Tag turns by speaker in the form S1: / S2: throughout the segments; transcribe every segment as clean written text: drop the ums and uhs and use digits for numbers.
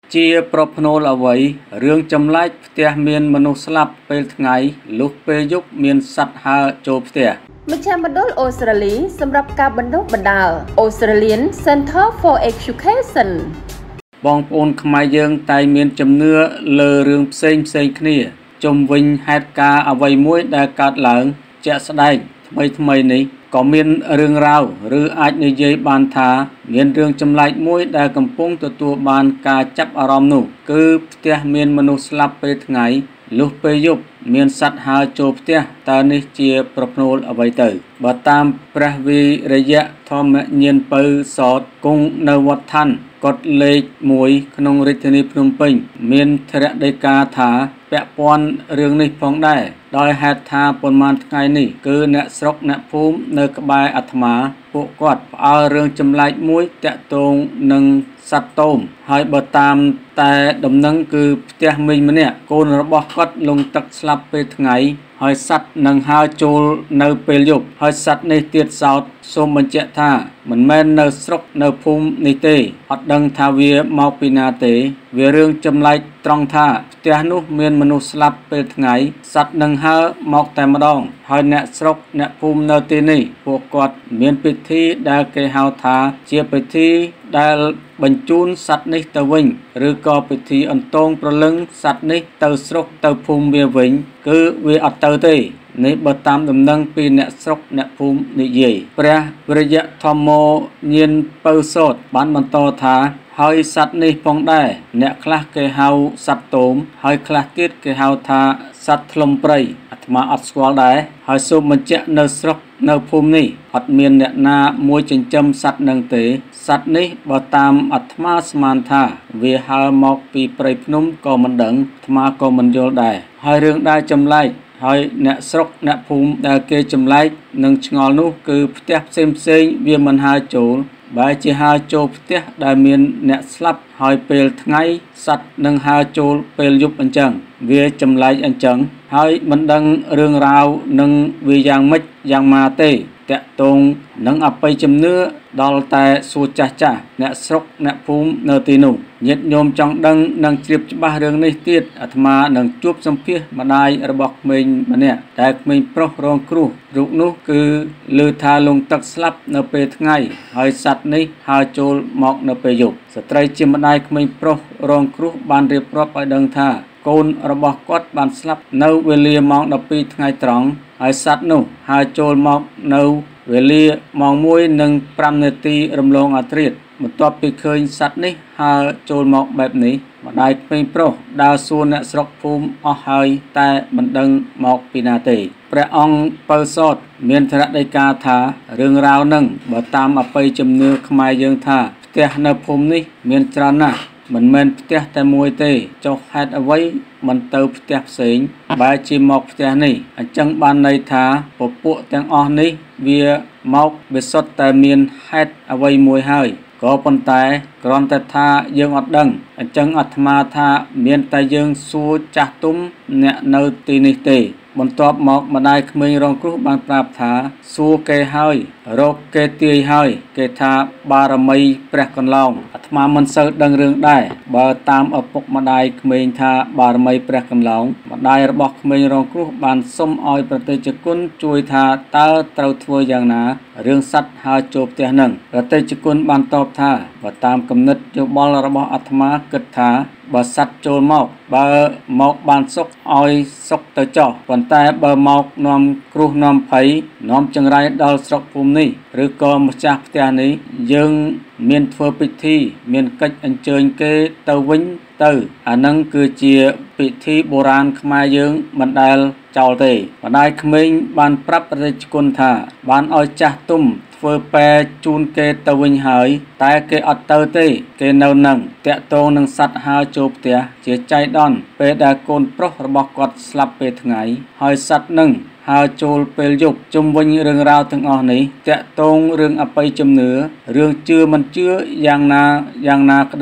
S1: ជាប្រភ្នូលអ្វីរឿងចម្លែកផ្ទះមានមនុស្សស្លាប់ពេលថ្ងៃលុះពេលយប់មានសត្វហើរចូលផ្ទះ
S2: មជ្ឈមណ្ឌលអូស្ត្រាលីសម្រាប់ការបណ្ដុះបណ្ដាល Australian Center for Education
S1: បងប្អូនខ្មែរយើងតែងមានជំនឿលើរឿងផ្សេងគ្នាជុំវិញហេតុការណ៍អ្វីមួយដែលកើតឡើងជាក់ស្ដែងថ្មីនេះក៏មានរឿងរ៉ាវឬអាចនិយាយបានថាមានរឿងចម្លែកមួយដែលកំពុងទទួលបានការចាប់អារម្មណ៍នោះគឺផ្ទះមានមនុស្សស្លាប់ពេលថ្ងៃលុះពេលយប់មានសត្វហើរចូលផ្ទះតើនេះជាប្រភ្នូលអ្វីទៅបើតាមព្រះវិរិយធម្មញាណពៅសតគង់នៅវត្តឋានកុដិលេខ1ក្នុងរាជធានីភ្នំពេញមានធរដីកាថាពាក់ព័ន្ធរឿងនេះផងដែរដោយហេតុថាប៉ុន្មានថ្ងៃនេះគឺអ្នកស្រុកអ្នកភូមិនៅក្បែរអាត្មាពួកគាត់ផ្អើលរឿងចម្លែកមួយតាក់ទងនឹងសត្វតូមហើយបើតាមតែដំណឹងគឺផ្ទះមីងម្នាក់កូនរបស់គាត់លង់ទឹកស្លាប់ពេលថ្ងៃហើយសត្វនឹងហើរចូលនៅពេលយប់ហើយសត្វនេះទៀតសោតសូមបញ្ជាក់ថាមិនមែននៅស្រុកនៅភូមិនេះទេអត់ដឹងថាវាមកពីណាទេវារឿងចម្លែកត្រង់ថាផ្ទះនោះមានមនុស្សស្លាប់ពេលថ្ងៃសត្វនឹងហើរមកតែម្ដងហើយអ្នកស្រុកអ្នកភូមិនៅទីនេះពួកគាត់មានពិធីដែលគេហៅថាជាពិធីដែលបញ្ជូនសត្វនេះទៅវិញឬក៏ពិធីអន្តងប្រលឹងសត្វនេះទៅស្រុកទៅភូមិវាវិញគឺវាអត់ទៅទេនេះបើតាមដំណឹងពីអ្នកស្រុកអ្នកភូមិនិយាយព្រះវិរិយធម្មញាណពៅសតបានបន្តថាហើយសត្វនេះផងដែរអ្នកខ្លះគេហៅសត្វតូមហើយខ្លះទៀតគេហៅថាសត្វធ្លុំព្រៃអាត្មាអត់ស្គាល់ដែរហើយសូមបញ្ជាក់នៅស្រុកនៅភូមិនេះអត់មានអ្នកណាមួយចិញ្ចឹមសត្វនឹងទេសត្វនេះបើតាមអាត្មាស្មានថាវាហើរមកពីព្រៃភ្នំក៏មិនដឹងអាត្មាក៏មិនយល់ដែរហើយរឿងដែលចម្លែកហើយអ្នកស្រុកអ្នកភូមិដែលគេចម្លែកនឹងឆ្ងល់នោះគឺផ្ទះផ្សេងវាមិនហើរចូលបែរជាហើរចូលផ្ទះដែលមានអ្នកស្លាប់ហើយពេលថ្ងៃសត្វនឹងហើរចូលពេលយប់អញ្ចឹងវាចម្លែកអញ្ចឹងហើយមិនដឹងរឿងរ៉ាវនឹងវាយ៉ាងម៉េចយ៉ាងម៉ាទេតាក់ទងនឹងអបិយជំនឿដល់តែសួរចាស់អ្នកស្រុកអ្នកភូមិនៅទីនោះញាតិញោមចង់ដឹងនិងជ្រាបច្បាស់រឿងនេះទៀតអាត្មានឹងជួបសម្ភាសម្ដាយរបស់ក្មេងម្នាក់ដែលក្មេងប្រុសរងគ្រោះរូបនោះគឺឮថាលង់ទឹកស្លាប់នៅពេលថ្ងៃហើយសត្វនេះហើរចូលមកនៅពេលយប់ស្ត្រីជាម្ដាយក្មេងប្រុសរងគ្រោះបានរៀបរាប់ឲ្យដឹងថាកូនរបស់គាត់បានស្លាប់នៅវេលាម៉ោង12ថ្ងៃត្រង់ហើយសត្វនោះហើរចូលមកនៅវេលាម៉ោង1:05នាទីរំលងអធ្រាត្របន្ទាប់ពីឃើញសត្វនេះហើរចូលមកបែបនេះម្ដាយក្មេងប្រុសដើរសួរអ្នកស្រុកភូមិអស់ហើយតែមិនដឹងមកពីណាទេព្រះអង្គពៅសតមានធរដីកាថារឿងរ៉ាវនឹងបើតាមអបិយជំនឿខ្មែរយើងថាផ្ទះនៅភូមិនេះមានច្រើនណាស់មិនមែនផ្ទះតែមួយទេចុះហេតុអ្វីមិនទៅផ្ទះផ្សេងបែរជាមកផ្ទះនេះអញ្ចឹងបានន័យថាពពួកទាំងអស់នេះវាមកវាសុទ្ធតែមានហេតុអ្វីមួយហើយក៏ប៉ុន្តែគ្រាន់តែថាយើងអត់ដឹងអញ្ចឹងអាត្មាថាមានតែយើងសួរចាស់ទុំអ្នកនៅទីនេះទេបន្ទាប់មកម្ដាយក្មេងរងគ្រោះបានប្រាប់ថាសួរគេហើយរកគេទាយហើយគេថាបារមីព្រះកន្លងអាត្មាមិនសូវដឹងរឿងដែរបើតាមឪពុកម្ដាយក្មេងថាបារមីព្រះកន្លងម្ដាយរបស់ក្មេងរងគ្រោះបានសុំឲ្យប្រតិជគុណជួយថាតើត្រូវធ្វើយ៉ាងណារឿងសត្វហើរចូលផ្ទះនឹងប្រតិជគុណបានតបថាបើតាមគំនិតយោបល់របស់អាត្មាគិតថាបើសត្វចូលមកបើមកបានសុខឲ្យសុខទៅចោះប៉ុន្តែបើមកនាំគ្រោះនាំភ័យនាំចង្រៃដល់ស្រុកភូមិនេះឬក៏ម្ចាស់ផ្ទះនេះយើងមានធ្វើពិធីមានកិច្ចអញ្ជើញគេទៅវិញទៅអានឹងគឺជាពិធីបុរាណខ្មែរយើងមិនដែលចោលទេម្ដាយក្មេងបានប្រាប់ប្រតិជគុណថាបានឲ្យចាស់ទុំធ្វើពែជូនគេទៅវិញហើយតែគេអត់ទៅទេគេនៅនឹងតាក់ទងនឹងសត្វហើរចូលផ្ទះជាចៃដន្យពេលដែលកូនប្រុសរបស់គាត់ស្លាប់ពេលថ្ងៃហើយសត្វនឹងហើរចូលពេលយប់ជុំវិញរឿងរ៉ាវទាំងអស់នេះតាក់ទងរឿងអបិយជំនឿរឿងជឿមិនជឿយ៉ាងណាក្តី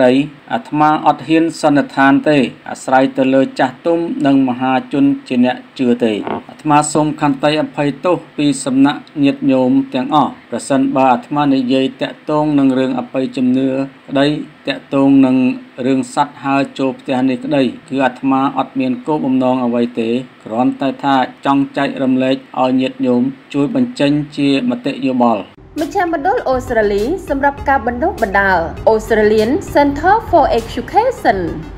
S1: អាត្មាអត់ហ៊ានសន្និដ្ឋានទេអាស្រ័យទៅលើចាស់ទុំនិងមហាជនជាអ្នកជឿទេអាត្មាសូមខន្តីអភ័យទោសពីសំណាក់ញាតិញោមទាំងអស់ប្រសិនបើអាត្មានិយាយតាក់ទងនឹងរឿងអបិយជំនឿក្តីតាក់ទងនឹងរឿងសត្វហើរចូលផ្ទះនេះក្តីគឺអាត្មាអត់មានគោលបំណងអ្វីទេគ្រាន់តែថាចង់ចែករំលែកឲ្យញាតិញោមជួយបញ្ចេញជាមតិយោបល់
S2: មជ្ឈមណ្ឌលអូស្ត្រាលីសម្រាប់ការបណ្ដុះបណ្ដាល Australian Center for Education